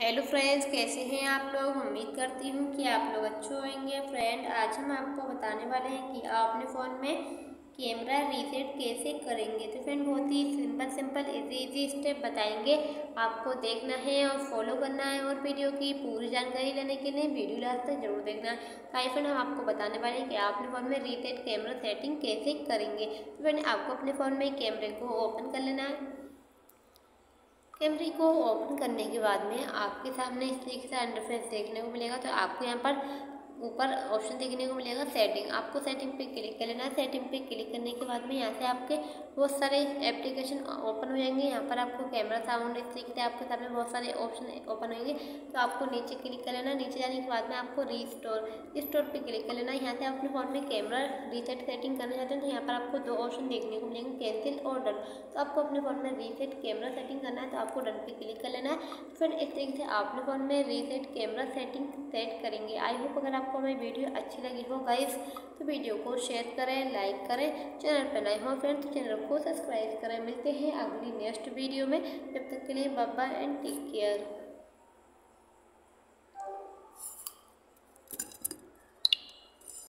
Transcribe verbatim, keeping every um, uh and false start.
Hello friends, कैसे हैं आप लोग। उम्मीद करती हूँ कि आप लोग अच्छे होंगे। फ्रेंड, आज हम आपको बताने वाले हैं कि आप अपने फ़ोन में कैमरा रीसेट कैसे करेंगे। तो फ्रेंड, बहुत ही simple simple easy easy step बताएंगे। आपको देखना है और फॉलो करना है, और वीडियो की पूरी जानकारी लेने के लिए वीडियो लास्ट तक जरूर देखना है। तो फ्रेंड, हम आपको बताने वाले हैं कि आप अपने फ़ोन में रीसेट कैमरा सेटिंग कैसे करेंगे। तो फ्रेंड, आपको अपने फ़ोन में कैमरे को ओपन कर लेना है। कैमरे को ओपन करने के बाद में आपके सामने इस तरीके से इंटरफेस देखने को मिलेगा। तो आपको यहाँ पर ऊपर ऑप्शन देखने को मिलेगा सेटिंग। आपको सेटिंग पे क्लिक कर लेना है। सेटिंग पे क्लिक करने के बाद में यहाँ से आपके बहुत सारे एप्लीकेशन ओपन हो जाएंगे। यहाँ पर आपको कैमरा साउंड इस तरीके से आपके सामने बहुत सारे ऑप्शन ओपन होंगे। तो आपको नीचे क्लिक कर लेना। नीचे जाने के बाद में आपको रीस्टोर स्टोर पे क्लिक कर लेना। यहाँ से अपने फ़ोन में कैमरा रीसेट सेटिंग करना चाहते हैं तो यहाँ पर आपको दो ऑप्शन देखने को मिलेंगे, कैंसिल और डन। तो आपको अपने फ़ोन में रीसेट कैमरा सेटिंग करना है, तो आपको डन पे क्लिक कर लेना है। फिर इस तरीके से आप अपने फ़ोन में रीसेट कैमरा सेटिंग सेट करेंगे। आई होप अगर आपको हमारी वीडियो अच्छी लगी हो गाइस, तो वीडियो को शेयर करें, लाइक करें। चैनल पर नए हो फ्रेंड्स तो चैनल को सब्सक्राइब करें। मिलते हैं अगली नेक्स्ट वीडियो में। जब तक के लिए bye bye and take care.